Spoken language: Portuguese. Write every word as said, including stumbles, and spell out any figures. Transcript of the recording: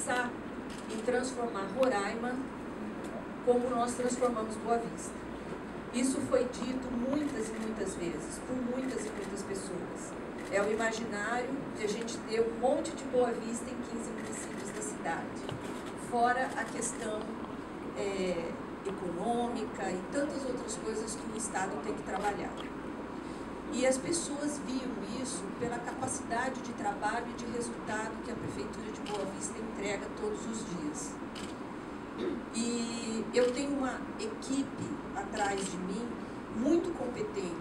pensar em transformar Roraima como nós transformamos Boa Vista. Isso foi dito muitas e muitas vezes, por muitas e muitas pessoas. É o imaginário de a gente ter um monte de Boa Vista em quinze municípios da cidade, fora a questão é, econômica e tantas outras coisas que o Estado tem que trabalhar. E as pessoas viam isso pela capacidade de trabalho e de resultado que a Prefeitura de Boa Vista entrega todos os dias. E eu tenho uma equipe atrás de mim muito competente.